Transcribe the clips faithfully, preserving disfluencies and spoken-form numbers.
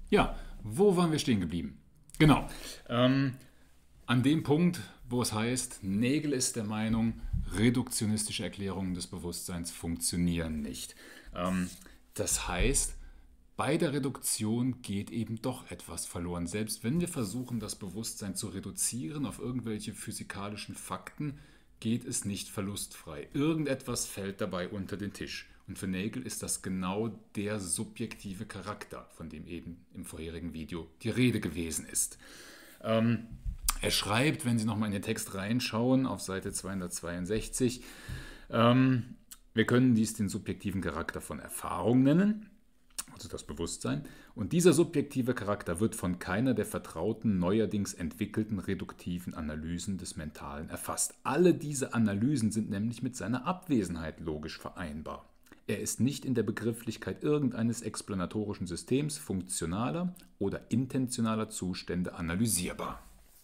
Ja, wo waren wir stehen geblieben? Genau. Ähm, an dem Punkt, wo es heißt, Nagel ist der Meinung, reduktionistische Erklärungen des Bewusstseins funktionieren nicht. Ähm, das heißt, bei der Reduktion geht eben doch etwas verloren. Selbst wenn wir versuchen, das Bewusstsein zu reduzieren auf irgendwelche physikalischen Fakten, geht es nicht verlustfrei. Irgendetwas fällt dabei unter den Tisch. Und für Nagel ist das genau der subjektive Charakter, von dem eben im vorherigen Video die Rede gewesen ist. Ähm, er schreibt, wenn Sie nochmal in den Text reinschauen, auf Seite zweihundertzweiundsechzig, ähm, wir können dies den subjektiven Charakter von Erfahrung nennen, also das Bewusstsein. Und dieser subjektive Charakter wird von keiner der vertrauten, neuerdings entwickelten reduktiven Analysen des Mentalen erfasst. Alle diese Analysen sind nämlich mit seiner Abwesenheit logisch vereinbar. Er ist nicht in der Begrifflichkeit irgendeines explanatorischen Systems funktionaler oder intentionaler Zustände analysierbar.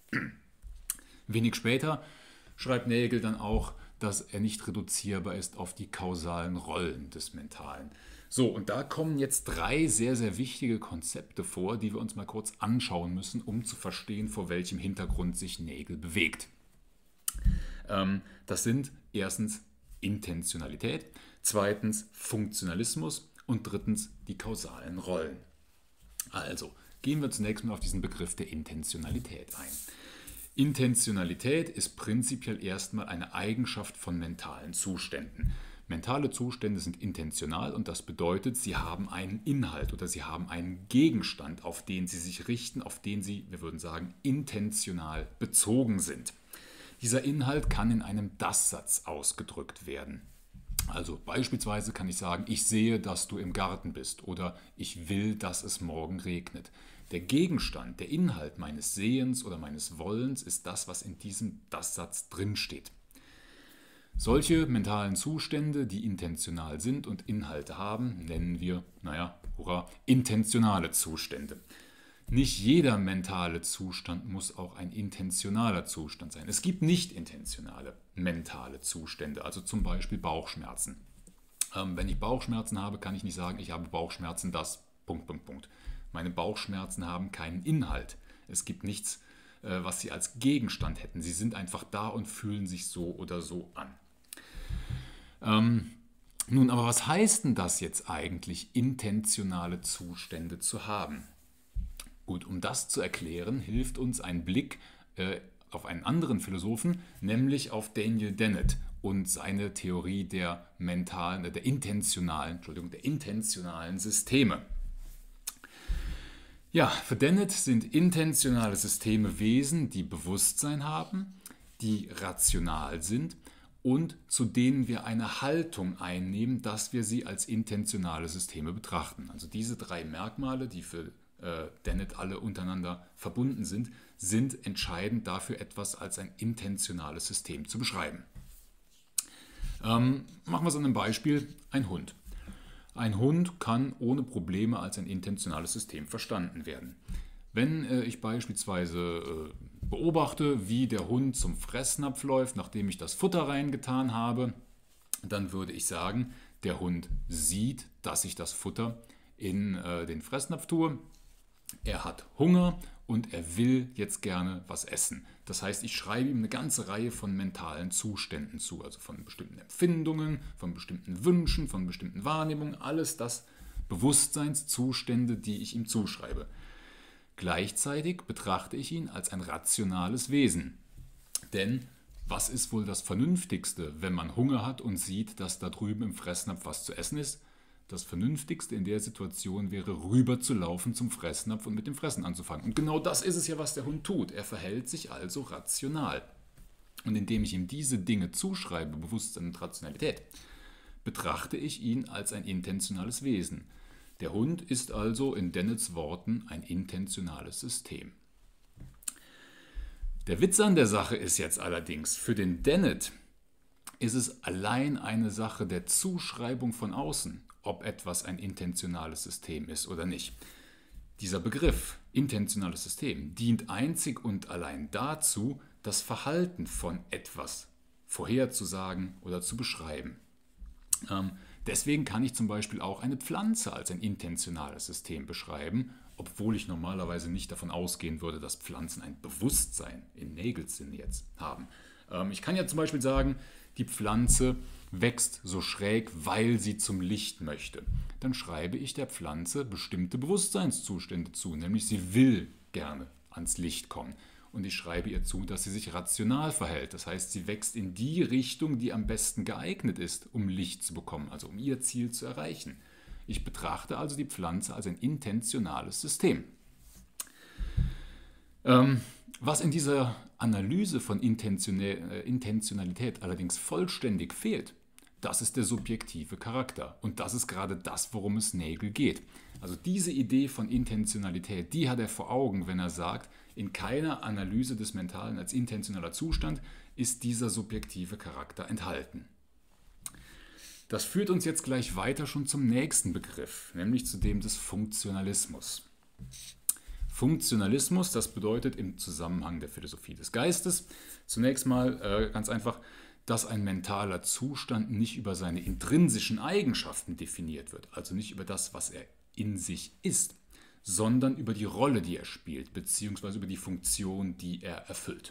Wenig später schreibt Nagel dann auch, dass er nicht reduzierbar ist auf die kausalen Rollen des Mentalen. So, und da kommen jetzt drei sehr, sehr wichtige Konzepte vor, die wir uns mal kurz anschauen müssen, um zu verstehen, vor welchem Hintergrund sich Nagel bewegt. Ähm, das sind erstens Intentionalität, zweitens Funktionalismus und drittens die kausalen Rollen. Also, gehen wir zunächst mal auf diesen Begriff der Intentionalität ein. Intentionalität ist prinzipiell erstmal eine Eigenschaft von mentalen Zuständen. Mentale Zustände sind intentional und das bedeutet, sie haben einen Inhalt oder sie haben einen Gegenstand, auf den sie sich richten, auf den sie, wir würden sagen, intentional bezogen sind. Dieser Inhalt kann in einem Das-Satz ausgedrückt werden. Also beispielsweise kann ich sagen, ich sehe, dass du im Garten bist oder ich will, dass es morgen regnet. Der Gegenstand, der Inhalt meines Sehens oder meines Wollens ist das, was in diesem Das-Satz drinsteht. Solche mentalen Zustände, die intentional sind und Inhalte haben, nennen wir, naja, hurra, intentionale Zustände. Nicht jeder mentale Zustand muss auch ein intentionaler Zustand sein. Es gibt nicht intentionale mentale Zustände, also zum Beispiel Bauchschmerzen. Ähm, wenn ich Bauchschmerzen habe, kann ich nicht sagen, ich habe Bauchschmerzen, das, Punkt, Punkt, Punkt. Meine Bauchschmerzen haben keinen Inhalt. Es gibt nichts, äh, was sie als Gegenstand hätten. Sie sind einfach da und fühlen sich so oder so an. Ähm, nun, aber was heißt denn das jetzt eigentlich, intentionale Zustände zu haben? Gut, um das zu erklären, hilft uns ein Blick äh, auf einen anderen Philosophen, nämlich auf Daniel Dennett und seine Theorie der mentalen, äh, der intentionalen, Entschuldigung, der intentionalen Systeme. Ja, für Dennett sind intentionale Systeme Wesen, die Bewusstsein haben, die rational sind und zu denen wir eine Haltung einnehmen, dass wir sie als intentionale Systeme betrachten. Also diese drei Merkmale, die für äh, Dennett alle untereinander verbunden sind, sind entscheidend dafür, etwas als ein intentionales System zu beschreiben. Ähm, machen wir es an einem Beispiel, ein Hund. Ein Hund kann ohne Probleme als ein intentionales System verstanden werden. Wenn äh, ich beispielsweise äh, beobachte, wie der Hund zum Fressnapf läuft, nachdem ich das Futter reingetan habe, dann würde ich sagen, der Hund sieht, dass ich das Futter in äh, den Fressnapf tue. Er hat Hunger und er will jetzt gerne was essen. Das heißt, ich schreibe ihm eine ganze Reihe von mentalen Zuständen zu, also von bestimmten Empfindungen, von bestimmten Wünschen, von bestimmten Wahrnehmungen, alles das Bewusstseinszustände, die ich ihm zuschreibe. Gleichzeitig betrachte ich ihn als ein rationales Wesen. Denn was ist wohl das Vernünftigste, wenn man Hunger hat und sieht, dass da drüben im Fressnapf was zu essen ist? Das Vernünftigste in der Situation wäre, rüber zu laufen zum Fressnapf und mit dem Fressen anzufangen. Und genau das ist es ja, was der Hund tut. Er verhält sich also rational. Und indem ich ihm diese Dinge zuschreibe, Bewusstsein und Rationalität, betrachte ich ihn als ein intentionales Wesen. Der Hund ist also in Dennets Worten ein intentionales System. Der Witz an der Sache ist jetzt allerdings, für den Dennett ist es allein eine Sache der Zuschreibung von außen, ob etwas ein intentionales System ist oder nicht. Dieser Begriff, intentionales System, dient einzig und allein dazu, das Verhalten von etwas vorherzusagen oder zu beschreiben. Ähm, Deswegen kann ich zum Beispiel auch eine Pflanze als ein intentionales System beschreiben, obwohl ich normalerweise nicht davon ausgehen würde, dass Pflanzen ein Bewusstsein in Nagels Sinne jetzt haben. Ähm, ich kann ja zum Beispiel sagen, die Pflanze wächst so schräg, weil sie zum Licht möchte. Dann schreibe ich der Pflanze bestimmte Bewusstseinszustände zu, nämlich sie will gerne ans Licht kommen. Und ich schreibe ihr zu, dass sie sich rational verhält. Das heißt, sie wächst in die Richtung, die am besten geeignet ist, um Licht zu bekommen, also um ihr Ziel zu erreichen. Ich betrachte also die Pflanze als ein intentionales System. Ähm, was in dieser Analyse von Intentionalität allerdings vollständig fehlt, das ist der subjektive Charakter. Und das ist gerade das, worum es Nagel geht. Also diese Idee von Intentionalität, die hat er vor Augen, wenn er sagt, in keiner Analyse des Mentalen als intentionaler Zustand ist dieser subjektive Charakter enthalten. Das führt uns jetzt gleich weiter schon zum nächsten Begriff, nämlich zu dem des Funktionalismus. Funktionalismus, das bedeutet im Zusammenhang der Philosophie des Geistes zunächst mal äh, ganz einfach, dass ein mentaler Zustand nicht über seine intrinsischen Eigenschaften definiert wird, also nicht über das, was er in sich ist, sondern über die Rolle, die er spielt, beziehungsweise über die Funktion, die er erfüllt.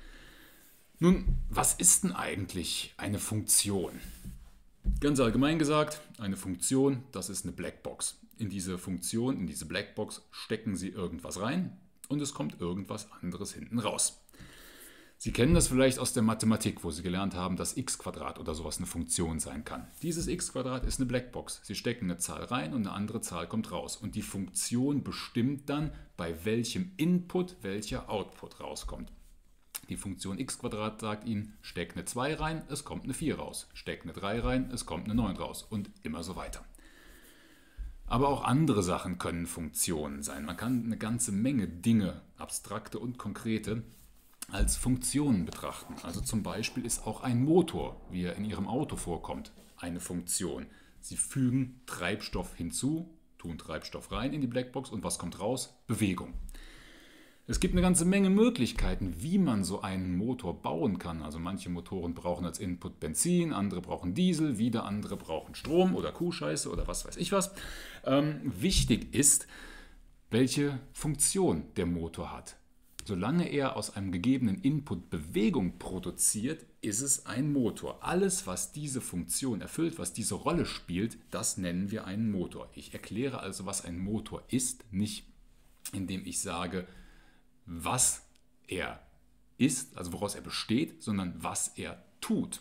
Nun, was ist denn eigentlich eine Funktion? Ganz allgemein gesagt, eine Funktion, das ist eine Blackbox. In diese Funktion, in diese Blackbox stecken Sie irgendwas rein und es kommt irgendwas anderes hinten raus. Sie kennen das vielleicht aus der Mathematik, wo Sie gelernt haben, dass x² oder sowas eine Funktion sein kann. Dieses x² ist eine Blackbox. Sie stecken eine Zahl rein und eine andere Zahl kommt raus. Und die Funktion bestimmt dann, bei welchem Input welcher Output rauskommt. Die Funktion x² sagt Ihnen, steck eine zwei rein, es kommt eine vier raus. Steck eine drei rein, es kommt eine neun raus und immer so weiter. Aber auch andere Sachen können Funktionen sein. Man kann eine ganze Menge Dinge, abstrakte und konkrete, als Funktionen betrachten. Also zum Beispiel ist auch ein Motor, wie er in Ihrem Auto vorkommt, eine Funktion. Sie fügen Treibstoff hinzu, tun Treibstoff rein in die Blackbox und was kommt raus? Bewegung. Es gibt eine ganze Menge Möglichkeiten, wie man so einen Motor bauen kann. Also manche Motoren brauchen als Input Benzin, andere brauchen Diesel, wieder andere brauchen Strom oder Kuhscheiße oder was weiß ich was. Ähm, wichtig ist, welche Funktion der Motor hat. Solange er aus einem gegebenen Input Bewegung produziert, ist es ein Motor. Alles, was diese Funktion erfüllt, was diese Rolle spielt, das nennen wir einen Motor. Ich erkläre also, was ein Motor ist, nicht indem ich sage, was er ist, also woraus er besteht, sondern was er tut.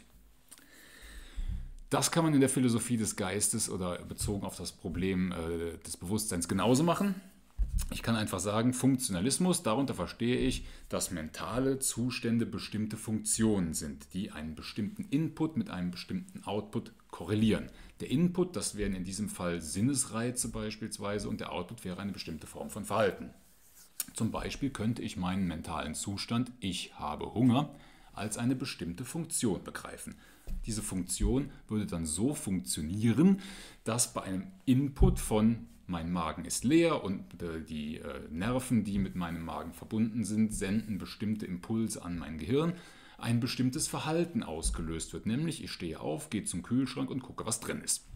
Das kann man in der Philosophie des Geistes oder bezogen auf das Problem äh, des Bewusstseins genauso machen. Ich kann einfach sagen, Funktionalismus, darunter verstehe ich, dass mentale Zustände bestimmte Funktionen sind, die einen bestimmten Input mit einem bestimmten Output korrelieren. Der Input, das wären in diesem Fall Sinnesreize beispielsweise und der Output wäre eine bestimmte Form von Verhalten. Zum Beispiel könnte ich meinen mentalen Zustand, ich habe Hunger, als eine bestimmte Funktion begreifen. Diese Funktion würde dann so funktionieren, dass bei einem Input von mein Magen ist leer und die Nerven, die mit meinem Magen verbunden sind, senden bestimmte Impulse an mein Gehirn, ein bestimmtes Verhalten ausgelöst wird, nämlich ich stehe auf, gehe zum Kühlschrank und gucke, was drin ist.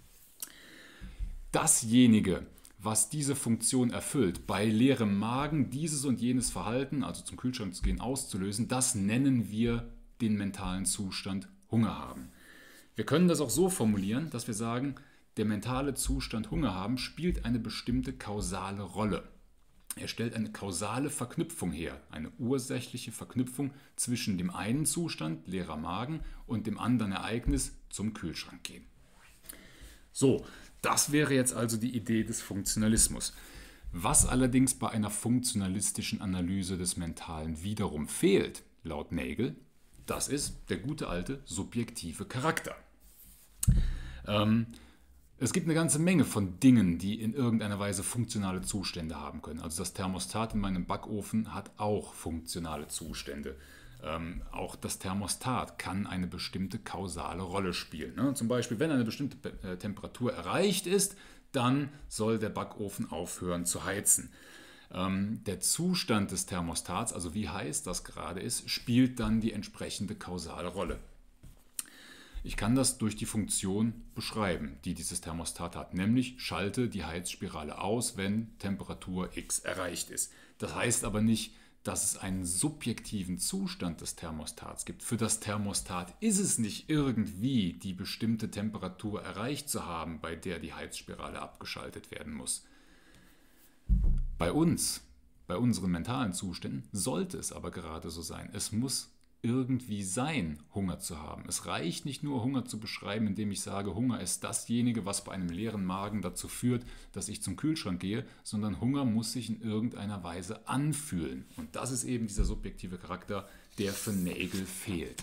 Dasjenige, was diese Funktion erfüllt, bei leerem Magen dieses und jenes Verhalten, also zum Kühlschrank zu gehen, auszulösen, das nennen wir den mentalen Zustand Hunger haben. Wir können das auch so formulieren, dass wir sagen, der mentale Zustand Hunger haben spielt eine bestimmte kausale Rolle. Er stellt eine kausale Verknüpfung her, eine ursächliche Verknüpfung zwischen dem einen Zustand, leerer Magen, und dem anderen Ereignis, zum Kühlschrank gehen. So, das wäre jetzt also die Idee des Funktionalismus. Was allerdings bei einer funktionalistischen Analyse des Mentalen wiederum fehlt, laut Nagel, das ist der gute alte subjektive Charakter. Ähm, es gibt eine ganze Menge von Dingen, die in irgendeiner Weise funktionale Zustände haben können. Also das Thermostat in meinem Backofen hat auch funktionale Zustände. Ähm, auch das Thermostat kann eine bestimmte kausale Rolle spielen. Ne? Zum Beispiel, wenn eine bestimmte äh, Temperatur erreicht ist, dann soll der Backofen aufhören zu heizen. Ähm, der Zustand des Thermostats, also wie heiß das gerade ist, spielt dann die entsprechende kausale Rolle. Ich kann das durch die Funktion beschreiben, die dieses Thermostat hat, nämlich schalte die Heizspirale aus, wenn Temperatur X erreicht ist. Das heißt aber nicht, dass es einen subjektiven Zustand des Thermostats gibt. Für das Thermostat ist es nicht irgendwie die bestimmte Temperatur erreicht zu haben, bei der die Heizspirale abgeschaltet werden muss. Bei uns, bei unseren mentalen Zuständen, sollte es aber gerade so sein. Es muss irgendwie sein, Hunger zu haben. Es reicht nicht nur, Hunger zu beschreiben, indem ich sage, Hunger ist dasjenige, was bei einem leeren Magen dazu führt, dass ich zum Kühlschrank gehe, sondern Hunger muss sich in irgendeiner Weise anfühlen. Und das ist eben dieser subjektive Charakter, der für Nagel fehlt.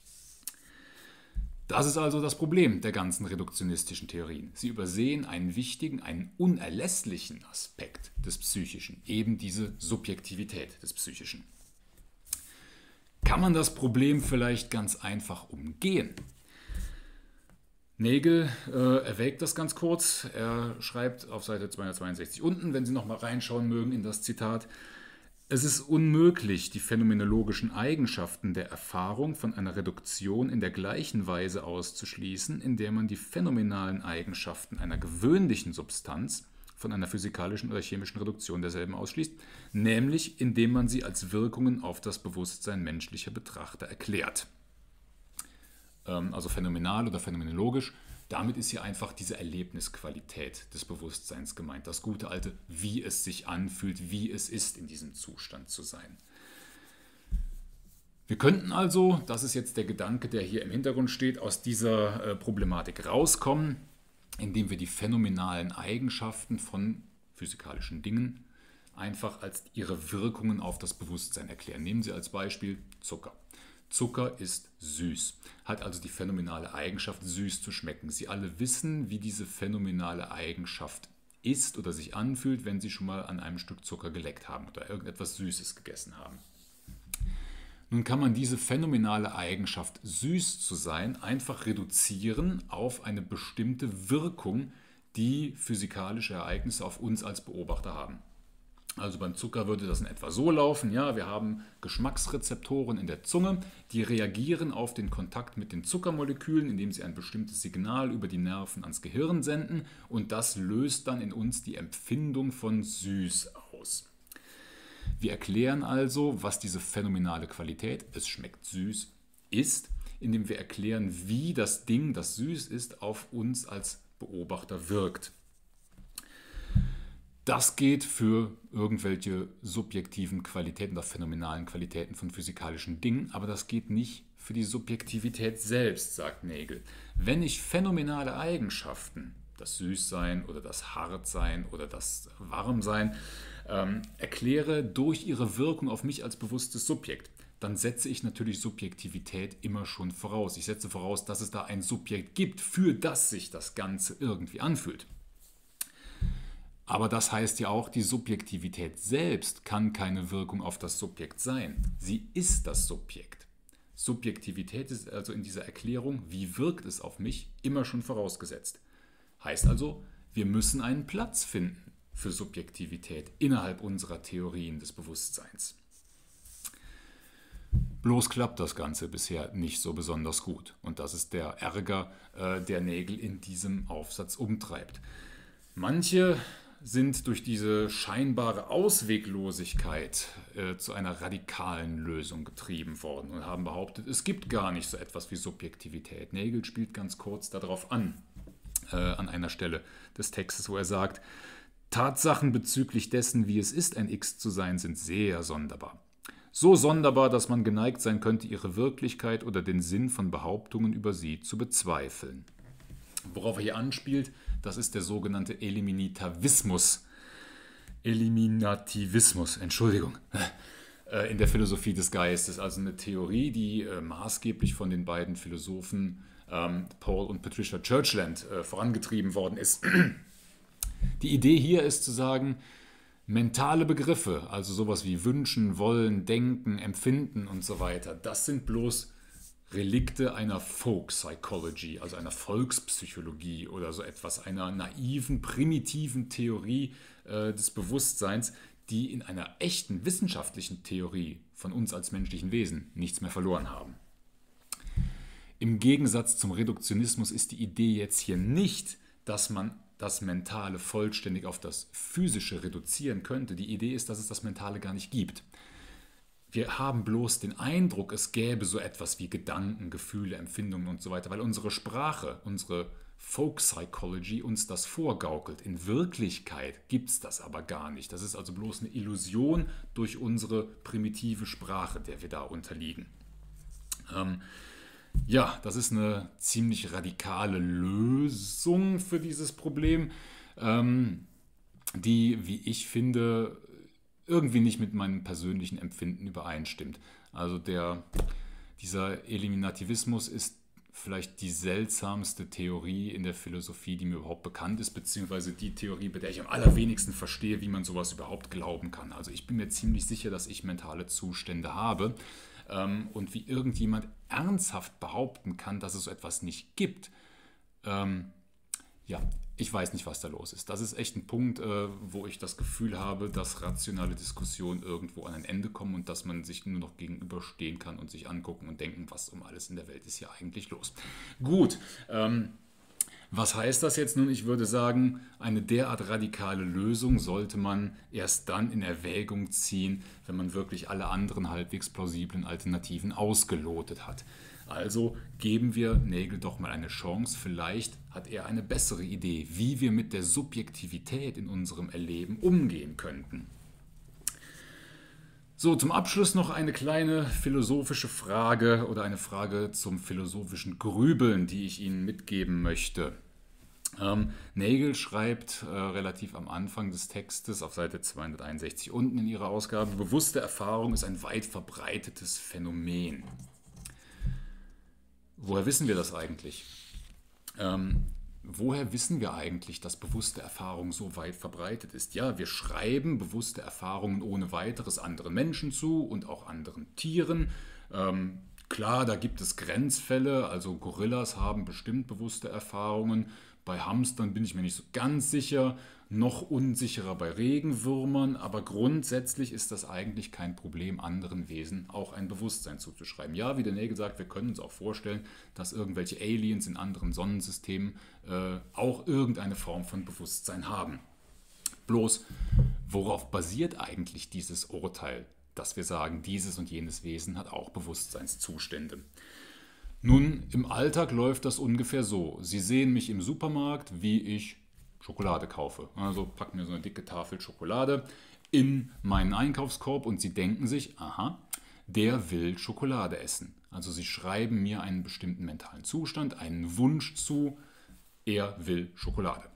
Das ist also das Problem der ganzen reduktionistischen Theorien. Sie übersehen einen wichtigen, einen unerlässlichen Aspekt des Psychischen, eben diese Subjektivität des Psychischen. Kann man das Problem vielleicht ganz einfach umgehen? Nagel äh, erwägt das ganz kurz. Er schreibt auf Seite zweihundertzweiundsechzig unten, wenn Sie noch mal reinschauen mögen in das Zitat: Es ist unmöglich, die phänomenologischen Eigenschaften der Erfahrung von einer Reduktion in der gleichen Weise auszuschließen, in der man die phänomenalen Eigenschaften einer gewöhnlichen Substanz von einer physikalischen oder chemischen Reduktion derselben ausschließt, nämlich indem man sie als Wirkungen auf das Bewusstsein menschlicher Betrachter erklärt. Ähm, also phänomenal oder phänomenologisch. Damit ist hier einfach diese Erlebnisqualität des Bewusstseins gemeint. Das gute alte, wie es sich anfühlt, wie es ist, in diesem Zustand zu sein. Wir könnten also, das ist jetzt der Gedanke, der hier im Hintergrund steht, aus dieser äh, Problematik rauskommen, indem wir die phänomenalen Eigenschaften von physikalischen Dingen einfach als ihre Wirkungen auf das Bewusstsein erklären. Nehmen Sie als Beispiel Zucker. Zucker ist süß, hat also die phänomenale Eigenschaft, süß zu schmecken. Sie alle wissen, wie diese phänomenale Eigenschaft ist oder sich anfühlt, wenn Sie schon mal an einem Stück Zucker geleckt haben oder irgendetwas Süßes gegessen haben. Nun kann man diese phänomenale Eigenschaft, süß zu sein, einfach reduzieren auf eine bestimmte Wirkung, die physikalische Ereignisse auf uns als Beobachter haben. Also beim Zucker würde das in etwa so laufen, ja, wir haben Geschmacksrezeptoren in der Zunge, die reagieren auf den Kontakt mit den Zuckermolekülen, indem sie ein bestimmtes Signal über die Nerven ans Gehirn senden, und das löst dann in uns die Empfindung von süß aus. Wir erklären also, was diese phänomenale Qualität, es schmeckt süß, ist, indem wir erklären, wie das Ding, das süß ist, auf uns als Beobachter wirkt. Das geht für irgendwelche subjektiven Qualitäten oder phänomenalen Qualitäten von physikalischen Dingen, aber das geht nicht für die Subjektivität selbst, sagt Nagel. Wenn ich phänomenale Eigenschaften, das Süßsein oder das Hartsein oder das Warmsein, ähm, erkläre durch ihre Wirkung auf mich als bewusstes Subjekt, dann setze ich natürlich Subjektivität immer schon voraus. Ich setze voraus, dass es da ein Subjekt gibt, für das sich das Ganze irgendwie anfühlt. Aber das heißt ja auch, die Subjektivität selbst kann keine Wirkung auf das Subjekt sein. Sie ist das Subjekt. Subjektivität ist also in dieser Erklärung, wie wirkt es auf mich, immer schon vorausgesetzt. Heißt also, wir müssen einen Platz finden für Subjektivität innerhalb unserer Theorien des Bewusstseins. Bloß klappt das Ganze bisher nicht so besonders gut. Und das ist der Ärger, äh, der Nagel in diesem Aufsatz umtreibt. Manche sind durch diese scheinbare Ausweglosigkeit äh, zu einer radikalen Lösung getrieben worden und haben behauptet, es gibt gar nicht so etwas wie Subjektivität. Nagel spielt ganz kurz darauf an, äh, an einer Stelle des Textes, wo er sagt, Tatsachen bezüglich dessen, wie es ist, ein X zu sein, sind sehr sonderbar. So sonderbar, dass man geneigt sein könnte, ihre Wirklichkeit oder den Sinn von Behauptungen über sie zu bezweifeln. Worauf er hier anspielt, das ist der sogenannte Eliminativismus. Eliminativismus, Entschuldigung, in der Philosophie des Geistes. Also eine Theorie, die äh, maßgeblich von den beiden Philosophen ähm, Paul und Patricia Churchland äh, vorangetrieben worden ist. Die Idee hier ist zu sagen, mentale Begriffe, also sowas wie Wünschen, Wollen, Denken, Empfinden und so weiter, das sind bloß Relikte einer Folk Psychology, also einer Volkspsychologie oder so etwas, einer naiven, primitiven Theorie äh, des Bewusstseins, die in einer echten wissenschaftlichen Theorie von uns als menschlichen Wesen nichts mehr verloren haben. Im Gegensatz zum Reduktionismus ist die Idee jetzt hier nicht, dass man das Mentale vollständig auf das Physische reduzieren könnte. Die Idee ist, dass es das Mentale gar nicht gibt. Wir haben bloß den Eindruck, es gäbe so etwas wie Gedanken, Gefühle, Empfindungen und so weiter, weil unsere Sprache, unsere Folk Psychology uns das vorgaukelt. In Wirklichkeit gibt es das aber gar nicht. Das ist also bloß eine Illusion durch unsere primitive Sprache, der wir da unterliegen. Ähm, ja, das ist eine ziemlich radikale Lösung für dieses Problem, ähm, die, wie ich finde, irgendwie nicht mit meinem persönlichen Empfinden übereinstimmt. Also der, dieser Eliminativismus ist vielleicht die seltsamste Theorie in der Philosophie, die mir überhaupt bekannt ist, beziehungsweise die Theorie, bei der ich am allerwenigsten verstehe, wie man sowas überhaupt glauben kann. Also ich bin mir ziemlich sicher, dass ich mentale Zustände habe, ähm, und wie irgendjemand ernsthaft behaupten kann, dass es so etwas nicht gibt, ähm, ja, ich weiß nicht, was da los ist. Das ist echt ein Punkt, äh, wo ich das Gefühl habe, dass rationale Diskussionen irgendwo an ein Ende kommen und dass man sich nur noch gegenüberstehen kann und sich angucken und denken, was um alles in der Welt ist hier eigentlich los. Gut, ähm, was heißt das jetzt nun? Ich würde sagen, eine derart radikale Lösung sollte man erst dann in Erwägung ziehen, wenn man wirklich alle anderen halbwegs plausiblen Alternativen ausgelotet hat. Also geben wir Nagel doch mal eine Chance. Vielleicht hat er eine bessere Idee, wie wir mit der Subjektivität in unserem Erleben umgehen könnten. So, zum Abschluss noch eine kleine philosophische Frage oder eine Frage zum philosophischen Grübeln, die ich Ihnen mitgeben möchte. Ähm, Nagel schreibt äh, relativ am Anfang des Textes auf Seite zweihunderteinundsechzig unten in ihrer Ausgabe: Bewusste Erfahrung ist ein weit verbreitetes Phänomen. Woher wissen wir das eigentlich? Ähm, woher wissen wir eigentlich, dass bewusste Erfahrung so weit verbreitet ist? Ja, wir schreiben bewusste Erfahrungen ohne weiteres anderen Menschen zu und auch anderen Tieren. Ähm, klar, da gibt es Grenzfälle, also Gorillas haben bestimmt bewusste Erfahrungen. Bei Hamstern bin ich mir nicht so ganz sicher, noch unsicherer bei Regenwürmern, aber grundsätzlich ist das eigentlich kein Problem, anderen Wesen auch ein Bewusstsein zuzuschreiben. Ja, wie der Nagel sagt, wir können uns auch vorstellen, dass irgendwelche Aliens in anderen Sonnensystemen äh, auch irgendeine Form von Bewusstsein haben. Bloß, worauf basiert eigentlich dieses Urteil, dass wir sagen, dieses und jenes Wesen hat auch Bewusstseinszustände? Nun, im Alltag läuft das ungefähr so. Sie sehen mich im Supermarkt, wie ich Schokolade kaufe. Also packen mir so eine dicke Tafel Schokolade in meinen Einkaufskorb und Sie denken sich, aha, der will Schokolade essen. Also Sie schreiben mir einen bestimmten mentalen Zustand, einen Wunsch zu, er will Schokolade.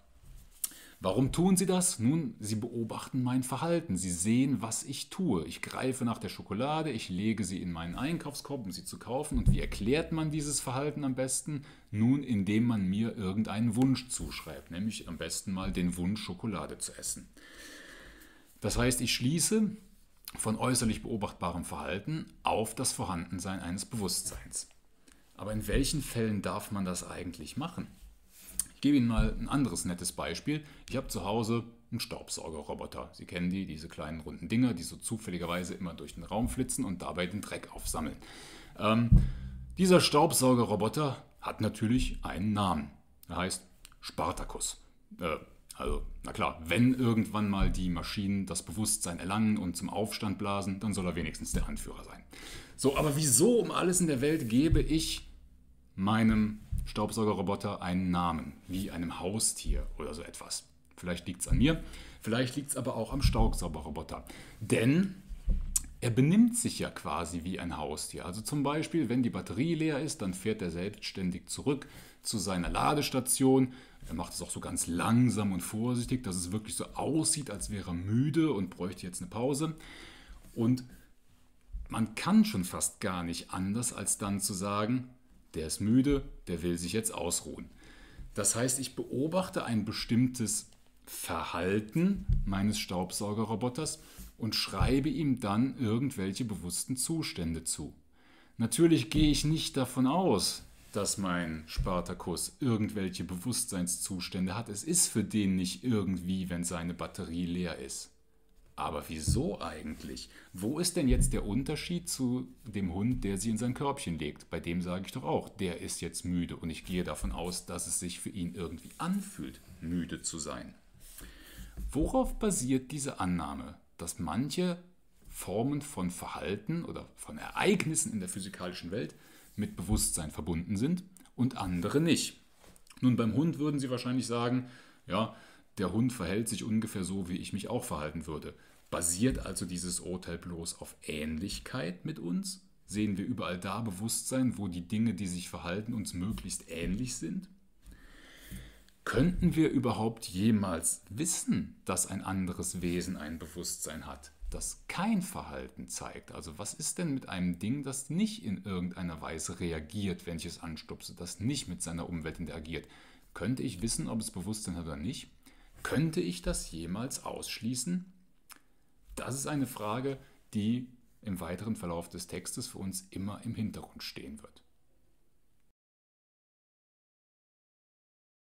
Warum tun Sie das? Nun, Sie beobachten mein Verhalten. Sie sehen, was ich tue. Ich greife nach der Schokolade, ich lege sie in meinen Einkaufskorb, um sie zu kaufen. Und wie erklärt man dieses Verhalten am besten? Nun, indem man mir irgendeinen Wunsch zuschreibt, nämlich am besten mal den Wunsch, Schokolade zu essen. Das heißt, ich schließe von äußerlich beobachtbarem Verhalten auf das Vorhandensein eines Bewusstseins. Aber in welchen Fällen darf man das eigentlich machen? Ich gebe Ihnen mal ein anderes nettes Beispiel. Ich habe zu Hause einen Staubsaugerroboter. Sie kennen die, diese kleinen runden Dinger, die so zufälligerweise immer durch den Raum flitzen und dabei den Dreck aufsammeln. Ähm, dieser Staubsaugerroboter hat natürlich einen Namen. Er heißt Spartacus. Äh, also, na klar, wenn irgendwann mal die Maschinen das Bewusstsein erlangen und zum Aufstand blasen, dann soll er wenigstens der Anführer sein. So, aber wieso um alles in der Welt gebe ich meinem Staubsaugerroboter einen Namen, wie einem Haustier oder so etwas? Vielleicht liegt es an mir, vielleicht liegt es aber auch am Staubsaugerroboter. Denn er benimmt sich ja quasi wie ein Haustier. Also zum Beispiel, wenn die Batterie leer ist, dann fährt er selbstständig zurück zu seiner Ladestation. Er macht es auch so ganz langsam und vorsichtig, dass es wirklich so aussieht, als wäre er müde und bräuchte jetzt eine Pause. Und man kann schon fast gar nicht anders, als dann zu sagen, der ist müde, der will sich jetzt ausruhen. Das heißt, ich beobachte ein bestimmtes Verhalten meines Staubsaugerroboters und schreibe ihm dann irgendwelche bewussten Zustände zu. Natürlich gehe ich nicht davon aus, dass mein Spartacus irgendwelche Bewusstseinszustände hat. Es ist für den nicht irgendwie, wenn seine Batterie leer ist. Aber wieso eigentlich? Wo ist denn jetzt der Unterschied zu dem Hund, der sie in sein Körbchen legt? Bei dem sage ich doch auch, der ist jetzt müde und ich gehe davon aus, dass es sich für ihn irgendwie anfühlt, müde zu sein. Worauf basiert diese Annahme, dass manche Formen von Verhalten oder von Ereignissen in der physikalischen Welt mit Bewusstsein verbunden sind und andere nicht? Nun, beim Hund würden Sie wahrscheinlich sagen, ja, der Hund verhält sich ungefähr so, wie ich mich auch verhalten würde. Basiert also dieses Urteil bloß auf Ähnlichkeit mit uns? Sehen wir überall da Bewusstsein, wo die Dinge, die sich verhalten, uns möglichst ähnlich sind? Könnten wir überhaupt jemals wissen, dass ein anderes Wesen ein Bewusstsein hat, das kein Verhalten zeigt? Also was ist denn mit einem Ding, das nicht in irgendeiner Weise reagiert, wenn ich es anstupse, das nicht mit seiner Umwelt interagiert? Könnte ich wissen, ob es Bewusstsein hat oder nicht? Könnte ich das jemals ausschließen? Das ist eine Frage, die im weiteren Verlauf des Textes für uns immer im Hintergrund stehen wird.